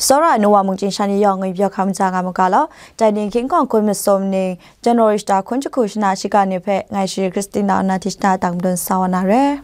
Sora no wa mungkin shani yong ngi byo kham cha ga ma ka lo tai ning king kong kun misom ni January star kun chu kushna shiga ni phe ngai shi Christina na tishna tang don sawana re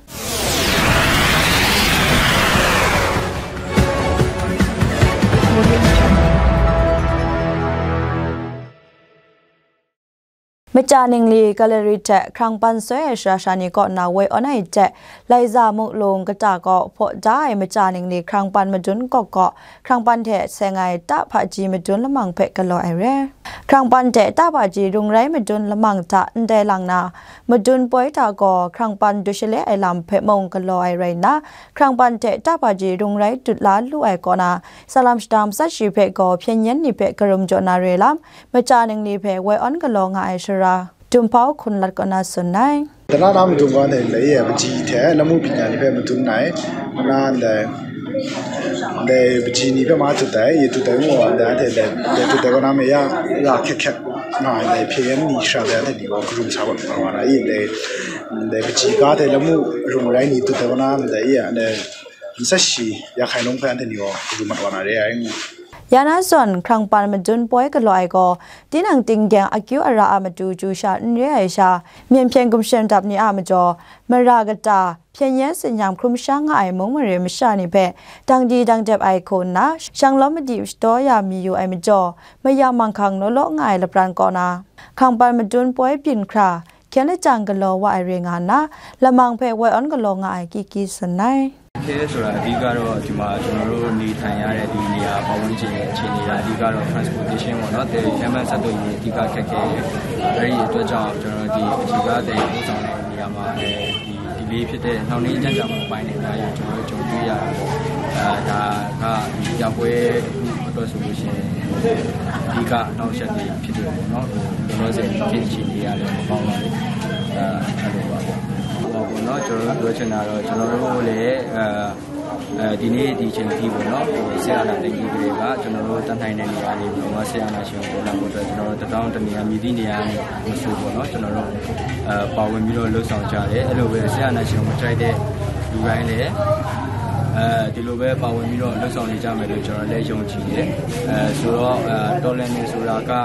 มจานิงลีแกลเลอรี่เจครั้งปันสวยชาชานีก็นาเวออนไอเจไลซามุลงกระจาก็พอได้มจานิงลีครั้งปันมาจุนก็ครั้งปันเทเสงไงตาพาจีมาจุนละมังเพกะลอไอเร่ครั้งปันเทตาพาจีรุงไรมาจุนละมังจะเดลังนามาจุนป่วยตาก็ครั้งปันดุเชเลไอลำเพมงกะลอไอเร่นะครั้งปันเทตาพาจีรุงไรจุดล้านลู่ไอก็นาสลามสตามสัชชีเพก็เพียงยันนี่เพกรุมจนาเรลัมมจานิงลีเพเวออนกะลองไอชราจุมพาวคุณลัดก็น่าสนใจแต่ถ้าเราไม่ดูกันเลยมันจีแท้แล้วมุ่งปีนี้นี่เป็นมันจุดไหนมันนั่นเลยปีนี้เป็นมาจุดไหนยี่จุดไหนมั่วแต่จุดไหนก็น้ำไม่ยากแค่หน่อยเลยเพียงนี่ชาแต่ที่ว่ากลุ่มชาวบ้านประมาณนี้เลยปีนี้ก็แต่แล้วมุ่งรุ่งไรนี่จุดไหนก็น้ำเลยสักชีอยากให้น้องเพื่อนที่นี่ว่ากลุ่มประมาณนี้ยานาส่วนครั้งปันมันจุนป่วยกลอยก็ที่นังติงแกงอากิวอาราอามาจูชาเรียชาเมียนเพียงกุมเชนดับนี้อามาจอมารากตาเพียงยันสัญญาณคลุมช่างไอมงมาเรียมชานิเพดังดีดังเจ็บไอคนนะช่างล้อมดีสตอยามีอยู่ไอมาจอไม่ยามังคังโนโลง่ายละปรานก่อนาครั้งปันมันจุนป่วยปิ่นคราเขียนจังกันรอว่าไอเรียงานนะละมังเพไว้อ้อนกันรอง่ายกีสนายเคสဆိုတာအဓိကတော့ဒီမှာကျွန်တော်တို့နေထိုင်ရတဲ့ဒီနေရာပတ်ဝန်းကျင်ရဲ့အခြေအနေကအဓိကတော့ transportation ပေါ့နော်တဲ့လမ်းမဆက်သွယ်ရေးအဓိကခက်ခဲအဲဒီအတွက်ကြောင့်ကျွန်တော်ဒီအခြေကားတဲ့ပို့ဆောင်တဲ့နေရာမှာဒီလေးဖြစ်တဲ့နှောင့်နှေးကြမ်းကြမှုပိုင်းတွေအများကြီးကျွန်တော်တို့ကြုံတွေ့ရတယ်ဒါကဒီကြောက်ပွဲအတွက်ဆိုလို့ရှိရင်အဓိကနောက်ဆက်တွေဖြစ်တယ်ပေါ့နော်ကျွန်တော်တို့ဖြစ်ချင်နေရတယ်မပေါင်းဘူးအဲ့လိုပါပေါ့ပေါ့နော်ကျွန်တော်တို့ပြောချင်တာတော့ကျွန်တော်တို့လည်းဒီနေ့ဒီချိန်ကြီးပေါ့နော်ဆရာနာတင်ကြီးတွေကကျွန်တော်တို့တတ်နိုင်တဲ့နေရာလေးပေါ့နော်ဆရာနာရှင်ပေါ်လာဖို့အတွက်ကျွန်တော်တို့တောင်းတနေရာမြည်သည့်နေရာနဲ့မဆိုးပေါ့နော်ကျွန်တော်တို့ပါဝင်ပြီးတော့လှုပ်ဆောင်ကြတယ်အဲ့လိုပဲဆရာနာရှင်မကြိုက်တဲ့လူတိုင်းလည်းဒီလိုပဲပါဝင်ပြီးတော့လှုပ်ဆောင်နေကြမယ်လို့ကျွန်တော်လည်းယုံကြည်တယ်ဆိုတော့တော်လန်နေဆိုတာက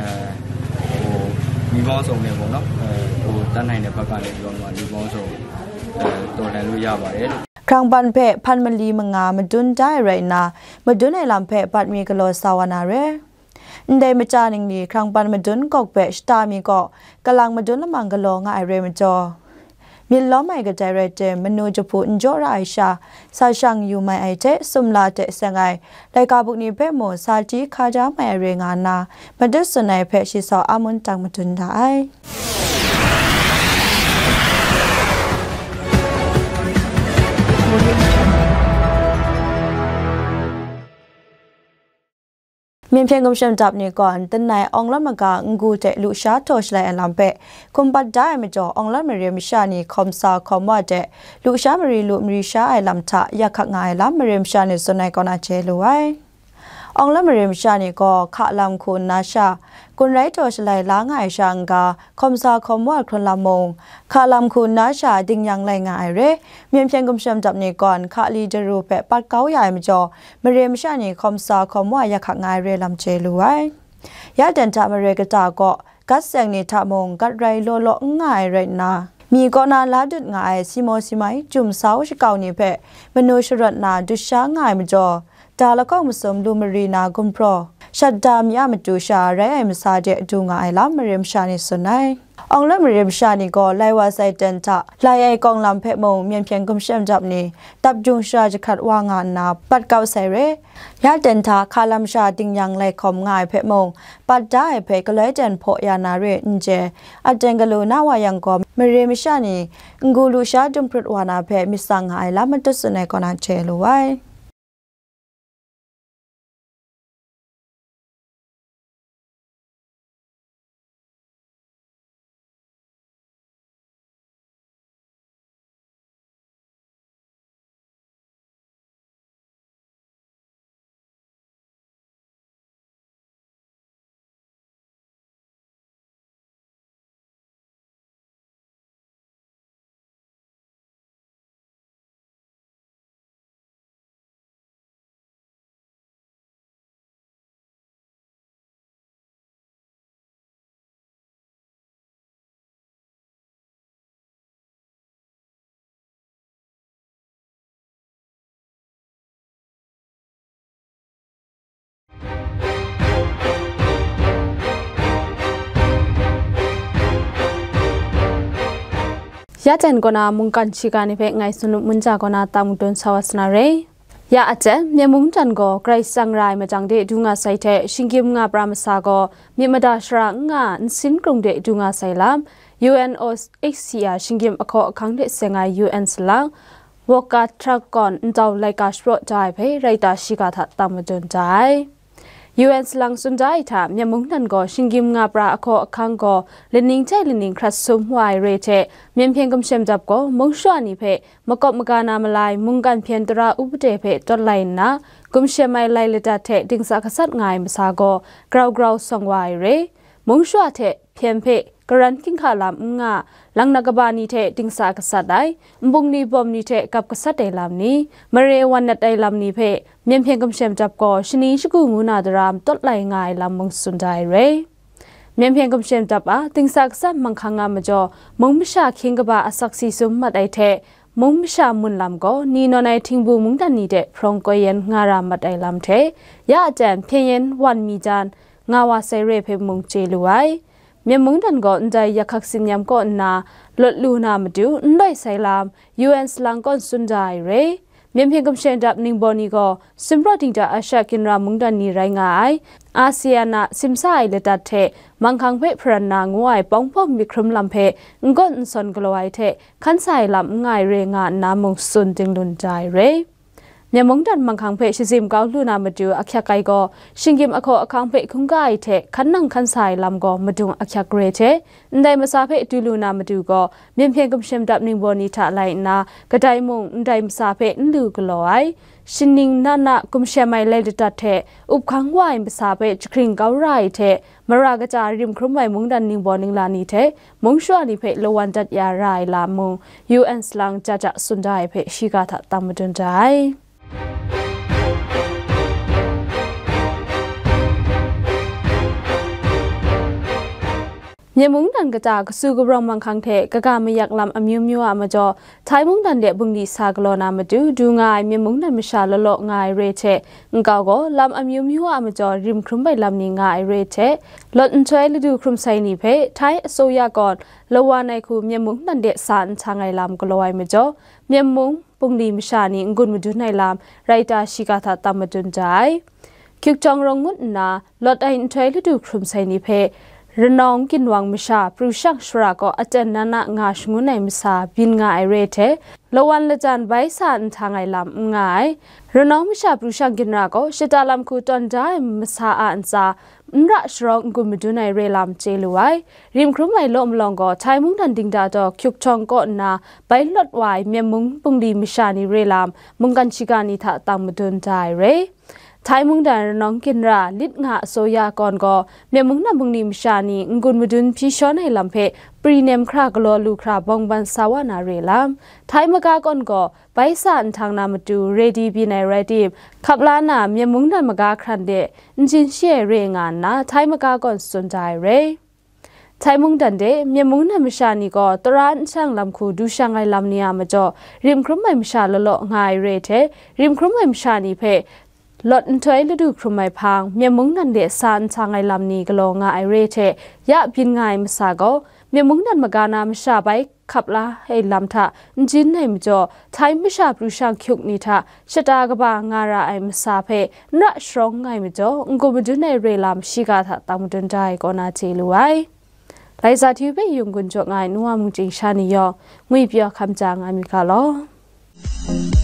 မိဘဆောင်နေပေါ့နော်တတ်နိုင်တဲ့ဘက်ကနေပြီးတော့ဒီပေါင်းစုံတော်တယ်လို့ရပါတယ်ครั้งปันเพพันมลีมงามาดุนได้ไรนะมาดุนในลำเพปัดมีกลอสาวนาเรได้มาจานิงดีครั้งปันมาดุนกอกเปสตามีก็กำลังมาดุนละมังกลองง่ายเรมาจอมีล้อไม่กระจายเรเจมนูจะพูดโจราไอชาซาชังอยู่ไม่ไอเจสมลาเจเสงไงรายการบุกนี้เพโมซาจีคาจาไม่เรงานามาดุสนายเพชิสออามุนจังมาดุนได้เมียนเพียงกุมเชมจับนี่ก่อนตั้งนายองลัดมากางูเจลุชาโตชไลอันลำเปคุมปัดได้มาจ่อองลัดมาเรียมชานีคอมซาคอมว่าเจลุชามารีลุมรีชาไอลำทะยาขักงายลำมาเรียมชานีส่วนนายก็น่าเจลุไว้องลัดมาเรียมชานีก็ขะลำคุณนาชากุนไรโตชไลล้างไอช่างกาคอมซาคอมว่าคนละมงขะลำคุณนาชาดิ่งยังไรง่ายเร่เมียนเพียงกุมเชมจับนี่ก่อนขะลีจรูเปปัดเก้าใหญ่มาจ่อมาเรียมชานีคอมซาคอมว่ายาขักงายเร่ลำเจลุไว้ยาเดินทางมาเรกตาก็กัดเสียงนิทามงกัดไรโลโลง่ายเรนามีก็นาลาดุดง่ายซิโมซิไมจุ่มเสาชิเกานี่เพมนุชรนาดุช้าง่ายมาจ่อตาแล้วก็มุสมลูมารีนากุมโปรชัดดามยามาจูชาไรไอมาซาเจดูง่ายล้ำมาเรียมชานิสนายองลัดมาเรียมชานิก็ไลว่าไซเดนทะไลไอกองลำเพมงเมียนเพียงกุมเชมจับนี่ตับจุงชาจะขัดว่างานนาปัดเกาใส่เรยาเดนทะคาลำชาติงยังไลคอมง่ายเพมงปัดได้เพก็เลยเดนโพยานาเรนเจอเจงกลูนาวายังก็มาเรียมชานิงูลูชาจุมพรุดวานาเพมิสังหายล้ำมันตุสนายก็น่าเชลไว้าเจนกนามุงกันชิกานิเพไงสนุมุนจากนาตามุดนสวัสนาเรยาอาจจะมีมุงจันก็ไกรสังรายมาจังเดดูงาไซเทชิงกิมงาปรามสาก็มีมาดาชรางาสินกรุงเดดูงาไซลาม UNOHCR ชิงกิมอคอคังเดเซงาย UN สลังวกาทรากอนเจ้าไลกาสโปรใจเพไรตาชิกาทัดตามจนใจ UN สลังสุนใจถามมีมุงนันก็ชิงกิมงาปราอคอคังก็เลนิงใจเลนิงครัสซุมวายเรเทมีเพียงกำเชมจับก็มุงชวนิเพมกบมกานามลายมุงกันเพียนตราอุปเดเพจดไลน์นะกุมเชมัยไลเลตาเทดิงสักสัดง่ายมาซาก็กราวสองวายเรมุงชวเทเพียงเพกรันกิงขาลามงาลังนักบานีเทดิงสากษัตริย์ได้บุงนีบอมนีเทกับกษัตริย์ได้ลำนี้มาเรวันนัดได้ลำนี้เพเมียนเพียงกำเชมจับก่อชนีชกูมูนาดรามต้นไหลง่ายลำมงสุนใจเรเมียนเพียงกำเชมจับดิงสากษัตริย์มังคังงามจ่อมงมิชาคิงกบาอสักซีซุมมาได้เทมงมิชามุนลำก็นีนในทิงบูมุงดันนีเดพรองก็ยันงารามาได้ลำเทยาแจนเพียงยันวันมีจานงาวาเซเรเพมงเจลวยเมียมุงดันก็ใจอยากขักสินยามก็นาลดลูนามาดูได้ใส่ลาม UN สลังก็สุนใจเรเมียนเพียงกำเชนดับนิงบอนีก็ซิมรอดิงจากอาชากินรามุงดันนี่ไรง่ายอาเซียนาซิมไซเลตัดเทมังคังเพพรนางวยป้องพ่อมีครุมลำเพงก็สนกลอยเทขันใส่ลำง่ายเรงานน้ำมงสุนจึงลุนใจเรเมียมงดันมังคังเพชิซิมก้าวลูนามาดูอักยักไกก็ชิงกิมอโคอคังเพคุงไกเทขันนังขันสายลำก็มาดูอักยักเรเทได้มาซาเพดูลูนามาดูก็เมียนเพียงกำเชมดับนิงบอนีท่าไหลนากระไดมงได้มาซาเพลูกลอยชินิงนานะกุมเชมัยเลดตัดเทอุบขังวายมาซาเพจคริงก้าวไรเทมารากระจาริมครุมไว้มงดันนิงบอนิงลานีเทมงชัวนิเพลวันจัดยารายลามง UN สลังจะสุนใจเพชิกาทัดตามมาจนใจเยมุงดันกระจากสู้กับรองมังคังเทกะกาไม่อยากลำอมิวมิวมาจ่อไทยมุงดันเดบุงดีสากลอนามาดูง่ายเยมุงดันมิชาละละง่ายเรเทงกาก็ลำอมิวมิวมาจ่อริมครุมใบลำนี้ง่ายเรเทลดช่วยฤดูครุมไซนีเพไทยโซยากรละวานในคูเยมุงดันเดสานทางไงลำกลอยมาจ่อเยมุงปุงดีมิชานีงุนมาดูในลำไรตาชิกาทาตามมาจนใจคิวจองรงมุดนาลดไอช่วยฤดูครุมไซนีเพรนองกินวังมิชาปรุชักชราก็อาจารย์นานะงาชงุนในมิสาบินง่ายเรเทละวันละจันใบสานทางไอลำง่ายรนองมิชาปรุชักกินราก็ชิตาลำคูตอนได้มิสาอันซาระชรองกุมดูในเรลำเจลไว้ริมครุมไอลมลองก็ชายมุงดันดิงดาจอคิกชองก็นาไปลดไว้เมียมุงปุงดีมิชานิเรลำมุงกันชิกานิทะตามมุดนใจเรไทยมุงดันน้องกินราลิดงาโซยากรก็เมียมุงนำบุงนิมชานีงุนมุดุนพิชอนให้ลำเพปรีเนมครากลอลูคราบองบันสาวนาเรลำไทยมกากอนก็ไปสานทางนามาดูเรดีบีในเรดีขับลานาเมียมุงดันมกาครันเดจินเชียเรงานนะไทยมกากอนสนใจเรไทยมุงดันเดเมียมุงนำมชานีก็ตร้านช่างลำคูดูช่างไอลำเนียมาจ่อริมครุมไอมชาละง่ายเรเทริมครุมไอมชานีเพลดถอยฤดูครุมไม่พังเมียมุงนันเดซานทางไอลำนี้ก็ลงง่ายเรเทยะบินง่ายมาสาก็เมียมุงนันมากานามชาไปขับละให้ลำทะจินให้มจ่อไทยไม่ชาปรุชังคิกนิทะชะตากบางาราไอมาสาเพนัชร้องง่ายมจ่องกุมจุนในเรลำชิกาทะตามดุนใจก็น่าเจลุไว้ไลซาทิวไปยุงกุนจง่ายนัวมุงจิงชานิยองงุยเปียคำจางอามิกาลอ